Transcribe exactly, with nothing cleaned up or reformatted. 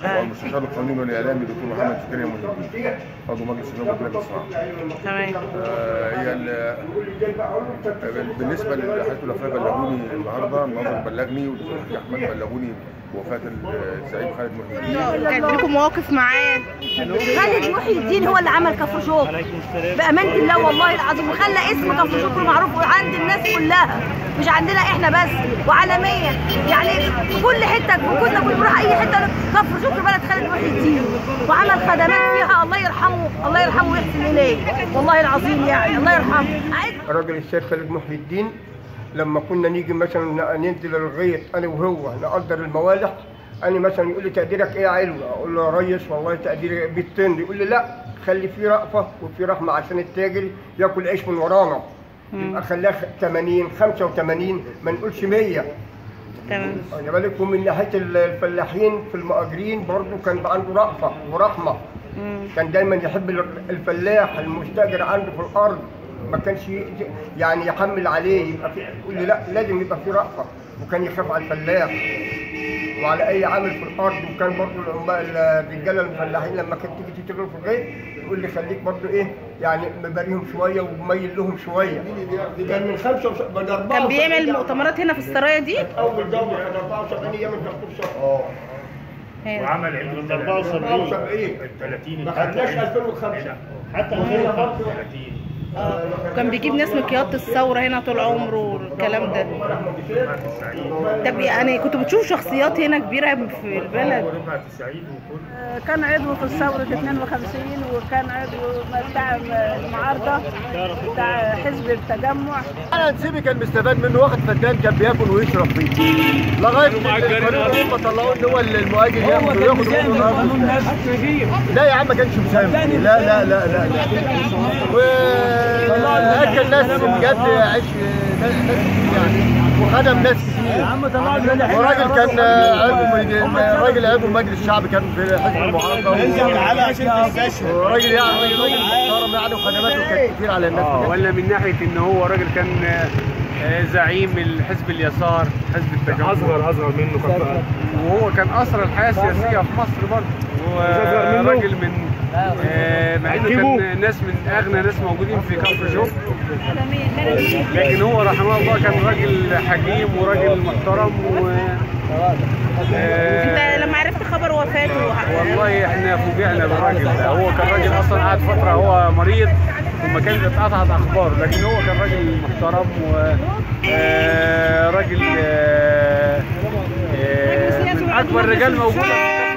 والمستشار القانوني والاعلامي دكتور محمد زكريا محي الدين عضو مجلس النواب وكيل الصحه. تمام. هي بالنسبه لحضرتك الافراد بلغوني النهارده، الناظر بلغني والدكتور احمد بلغوني وفاه الزعيم خالد محي الدين. كان لكم مواقف معاه؟ خالد محي الدين هو اللي عمل كفر شكر بامانه الله والله العظيم، وخلى اسم كفر شكر معروف عند الناس كلها، مش عندنا احنا بس، وعالميا يعني في كل حته، كنا بنروح اي حته كفر شكر بلد خالد محي الدين، وعمل خدمات فيها الله يرحمه الله يرحمه ويحسن اليه والله العظيم، يعني الله يرحمه. الراجل الشيخ خالد محي الدين لما كنا نيجي مثلا ننزل الغيط انا وهو نقدر الموالح، انا مثلا يقول لي تقديرك ايه يا علوي؟ اقول له يا ريس والله تقديري بالطن، يقول لي لا خلي فيه رأفه وفي رحمه عشان التاجر ياكل عيش من ورانا، يبقى خليها ثمانين خمسة وثمانين ما نقولش مية. تمام. خلي بالك، ومن ناحيه الفلاحين في المؤجرين برضه كان عنده رأفه ورحمه. مم. كان دايما يحب الفلاح المستاجر عنده في الارض، ما كانش يعني يحمل عليه، يبقى في يقول لي لا لازم يبقى في رأفه، وكان يخاف على الفلاح وعلى اي عامل في الارض. وكان برضه الرجاله الفلاحين لما كانت تيجي تشتغل في الغيط يقول لي خليك برضه ايه يعني مباريهم شويه ومميل لهم شويه. كان من خمسة وسبعين كان بيعمل مؤتمرات هنا في السرايا دي؟ اول دوره كان أربعة وسبعين ايام الدكتور شهر. اه وعمل عيد من أربعة وسبعين ثلاثين ما خدناش ألفين وخمسة حتى ألفين وثلاثين. اه وكان بيجيب ناس من قياده الثوره هنا طول عمره والكلام ده. طب يعني كنتوا بتشوفوا شخصيات هنا كبيره في البلد؟ كان عضو في ثوره اثنين وخمسين، وكان عضو بتاع المعارضه بتاع حزب التجمع. انا نسيبي كان مستفاد منه، واخد فدان كان بياكل ويشرب فيه لغايه ما طلعوه ان هو المؤجر ياخد وياخد. لا يا عم ما كانش مساهم، لا لا لا لا لا واكل ناس بجد عيش ناس يعني، وخدم ناس كتير. وراجل كان عضو راجل عضو مجلس الشعب كان في حزب المعارضه، وراجل يعني راجل محترم يعني، وخدماته كانت كتير على الناس. اه ولا من ناحيه ان هو راجل كان زعيم الحزب اليسار، حزب التجمع، اصغر اصغر منه كان، وهو كان اسرى الحياه السياسيه في مصر برضه، وراجل من آه مع انه كان ناس من اغنى ناس موجودين في كفر شكر، لكن هو رحمه الله كان راجل حكيم وراجل محترم. و آه انت لما عرفت خبر وفاته؟ والله احنا فوجئنا بالراجل ده، هو كان راجل اصلا قعد فتره هو مريض وما كانت اتقطعت اخباره، لكن هو كان راجل محترم وراجل آه آه من اكبر رجال موجوده.